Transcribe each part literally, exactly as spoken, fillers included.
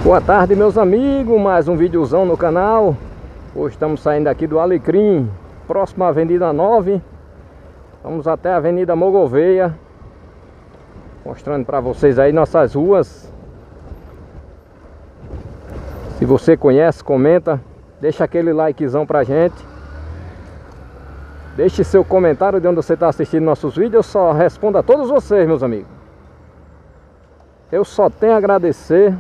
Boa tarde, meus amigos, mais um videozão no canal. Hoje estamos saindo aqui do Alecrim, próximo à Avenida nove. Vamos até a Avenida Mogoveia, mostrando para vocês aí nossas ruas. Se você conhece, comenta, deixa aquele likezão pra gente. Deixe seu comentário de onde você está assistindo nossos vídeos. Eu só respondo a todos vocês, meus amigos. Eu só tenho a agradecer.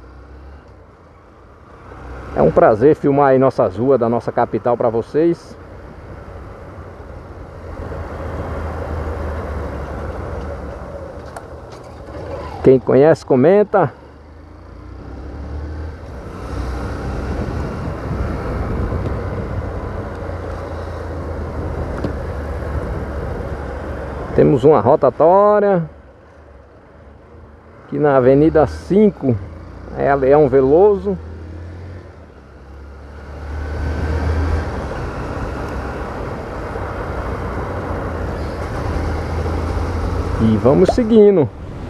É um prazer filmar aí nossas ruas da nossa capital para vocês. Quem conhece, comenta. Temos uma rotatória aqui na Avenida cinco, é a Leão Veloso. E vamos seguindo.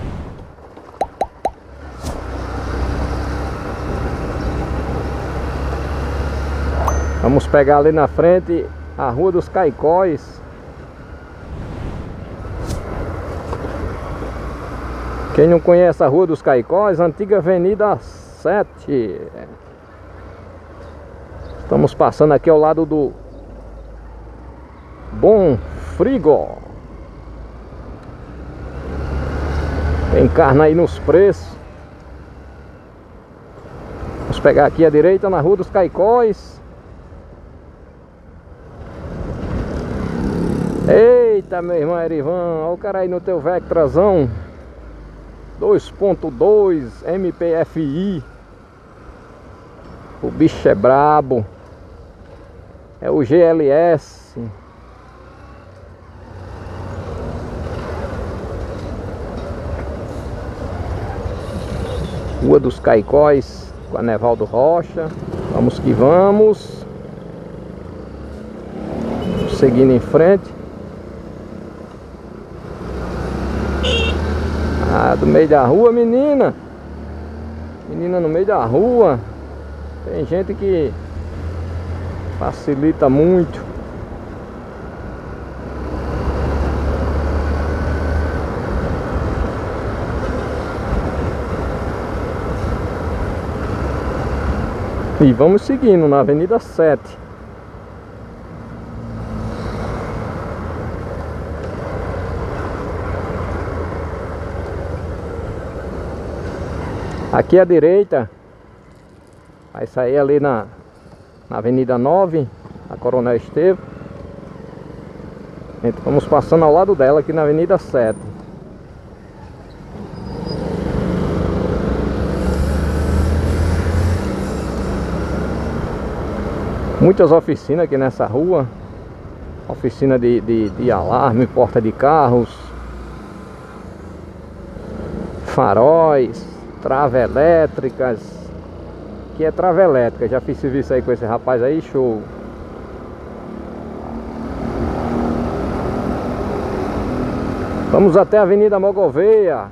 Vamos pegar ali na frente a Rua dos Caicóis. Quem não conhece a Rua dos Caicóis, antiga Avenida sete. Estamos passando aqui ao lado do Bom Frigo. Tem carne aí nos preços. Vamos pegar aqui à direita na Rua dos Caicóis. Eita, meu irmão Erivan, olha o cara aí no teu Vectrazão dois ponto dois M P F I. O bicho é brabo. É o G L S. Rua dos Caicóis, com a Nevaldo Rocha. Vamos que vamos. Seguindo em frente. Ah, do meio da rua, menina. Menina no meio da rua. Tem gente que facilita muito. E vamos seguindo na Avenida sete. Aqui à direita vai sair ali na, na Avenida nove, a Coronel Estevam. Então vamos passando ao lado dela aqui na Avenida sete. Muitas oficinas aqui nessa rua. Oficina de, de, de alarme, porta de carros, faróis, trava elétricas. Que é trava elétrica. Já fiz serviço aí com esse rapaz aí, show. Vamos até a Avenida Mogoveia.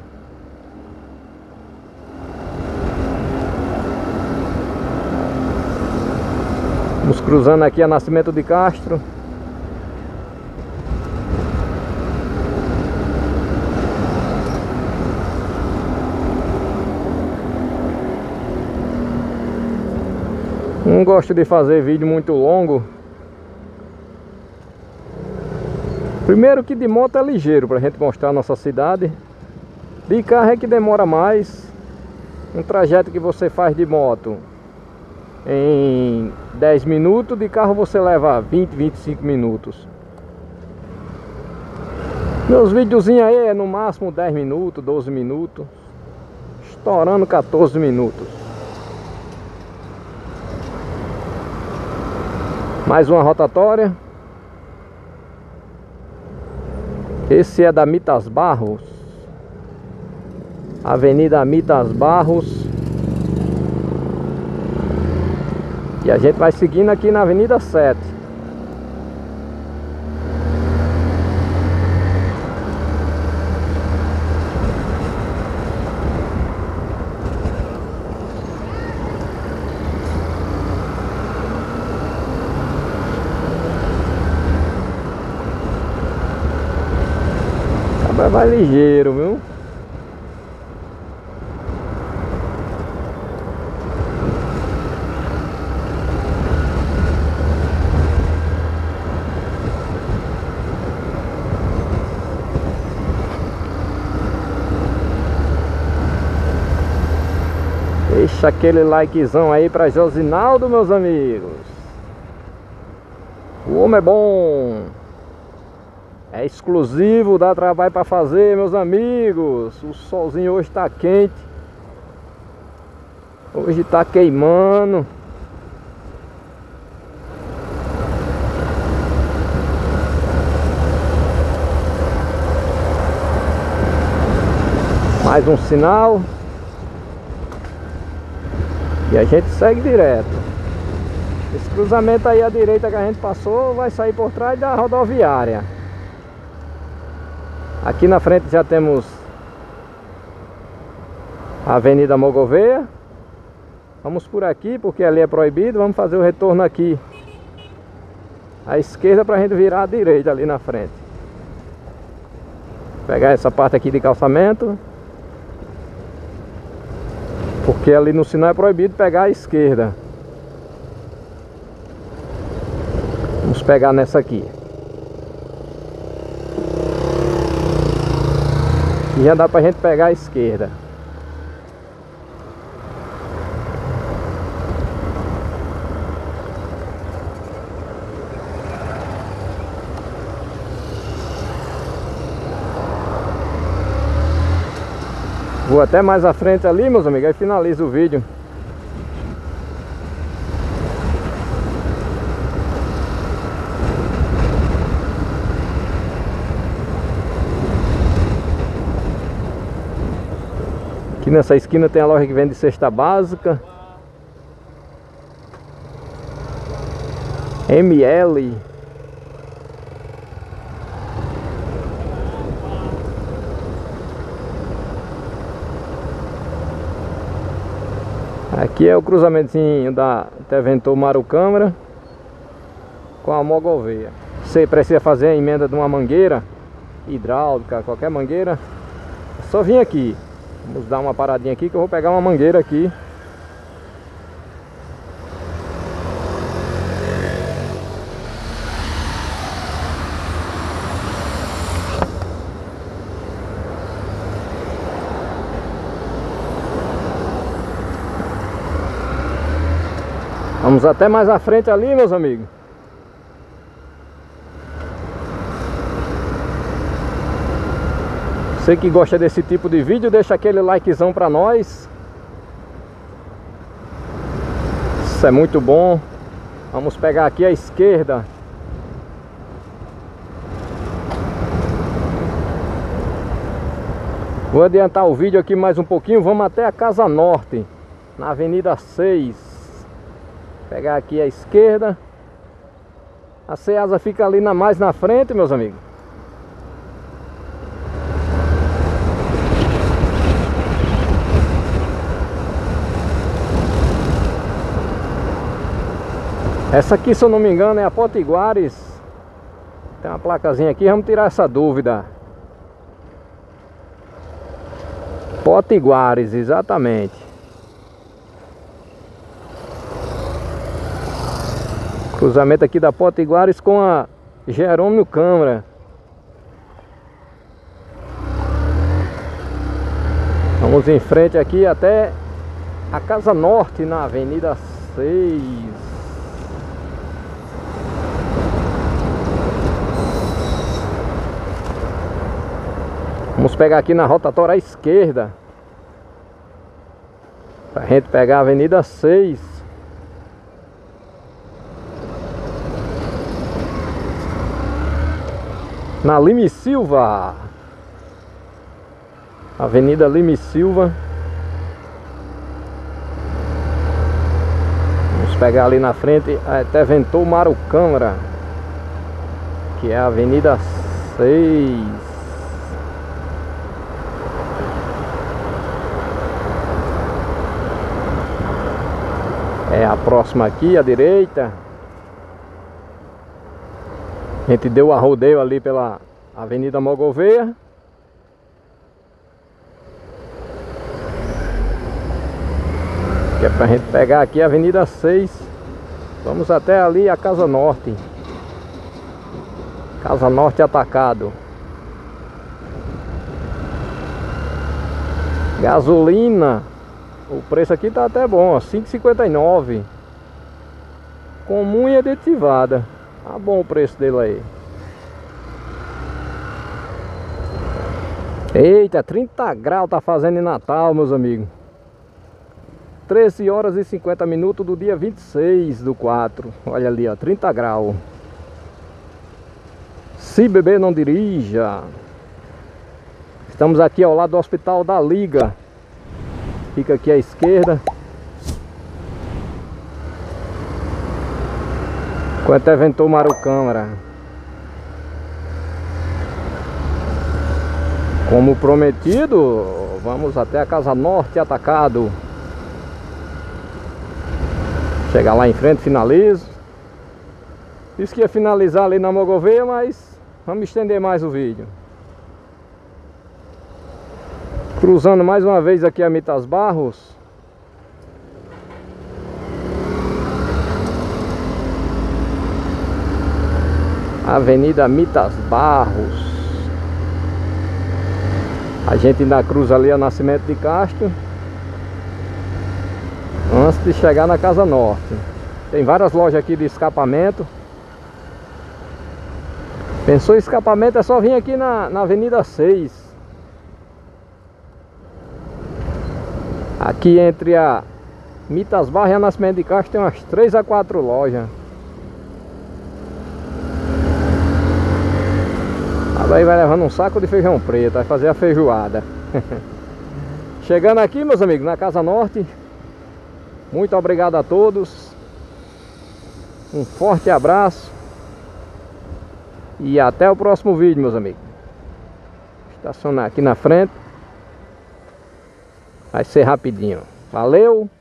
Vamos cruzando aqui a Nascimento de Castro. Não gosto de fazer vídeo muito longo. Primeiro que de moto é ligeiro pra gente mostrar a nossa cidade. De carro é que demora mais. Um trajeto que você faz de moto em dez minutos, de carro você leva vinte, vinte e cinco minutos. Meus videozinhos aí é no máximo dez minutos, doze minutos, estourando quatorze minutos. Mais uma rotatória. Esse é da Mitas Barros, Avenida Mitas Barros. E a gente vai seguindo aqui na Avenida sete. Agora vai ligeiro, viu? Deixa aquele likezão aí pra Josinaldo, meus amigos. O homem é bom. É exclusivo, dá trabalho pra fazer, meus amigos. O solzinho hoje tá quente. Hoje tá queimando. Mais um sinal. E a gente segue direto. Esse cruzamento aí à direita que a gente passou vai sair por trás da rodoviária. Aqui na frente já temos a Avenida Mogoveia. Vamos por aqui porque ali é proibido. Vamos fazer o retorno aqui à esquerda para a gente virar à direita ali na frente. Pegar essa parte aqui de calçamento, porque ali no sinal é proibido pegar a esquerda. Vamos pegar nessa aqui. E já dá pra gente pegar a esquerda. Vou até mais à frente ali, meus amigos, aí finalizo o vídeo. Aqui nessa esquina tem a loja que vende cesta básica. M L. Aqui é o cruzamentozinho da Interventor Marucâmara com a Mogoveia. Você precisa fazer a emenda de uma mangueira hidráulica, qualquer mangueira, é só vir aqui. Vamos dar uma paradinha aqui que eu vou pegar uma mangueira aqui. Vamos até mais à frente ali, meus amigos. Você que gosta desse tipo de vídeo, deixa aquele likezão pra nós. Isso é muito bom. Vamos pegar aqui a esquerda. Vou adiantar o vídeo aqui mais um pouquinho. Vamos até a Casa Norte, na Avenida seis. Pegar aqui a esquerda. A Ceasa fica ali na, mais na frente, meus amigos. Essa aqui, se eu não me engano, é a Potiguares. Tem uma placazinha aqui, vamos tirar essa dúvida. Potiguares, exatamente. Cruzamento aqui da Potiguares com a Jerônimo Câmara. Vamos em frente aqui até a Casa Norte, na Avenida seis. Vamos pegar aqui na rotatória à esquerda, pra gente pegar a Avenida seis. Na Lime Silva, Avenida Lime Silva. Vamos pegar ali na frente a Interventor Marucâmara, que é a Avenida seis. É a próxima aqui, à direita. A gente deu a rodeio ali pela Avenida Mogoveia. Que é pra gente pegar aqui a Avenida seis. Vamos até ali a Casa Norte. Casa Norte Atacado. Gasolina, o preço aqui tá até bom, ó, cinco e cinquenta e nove. Comum e aditivada. Tá bom o preço dele aí. Eita, trinta graus tá fazendo em Natal, meus amigos. treze horas e cinquenta minutos do dia vinte e seis do quatro. Olha ali, ó, trinta graus. Se beber, não dirija. Estamos aqui ao lado do Hospital da Liga. Fica aqui à esquerda. Enquanto eventou Marucâmara. Como prometido, vamos até a Casa Norte Atacado. Chegar lá em frente, finalizo. Disse que ia finalizar ali na Mogoveia, mas vamos estender mais o vídeo. Cruzando mais uma vez aqui a Mitas Barros. Avenida Mitas Barros. A gente ainda cruza ali a Nascimento de Castro, antes de chegar na Casa Norte. Tem várias lojas aqui de escapamento. Pensou em escapamento, é só vir aqui na, na Avenida seis. Aqui entre a Mitas Barros e a Nascimento de Castro tem umas três a quatro lojas. Aí vai levando um saco de feijão preto, vai fazer a feijoada. Chegando aqui, meus amigos, na Casa Norte. Muito obrigado a todos. Um forte abraço. E até o próximo vídeo, meus amigos. Estacionar aqui na frente. Vai ser rapidinho. Valeu!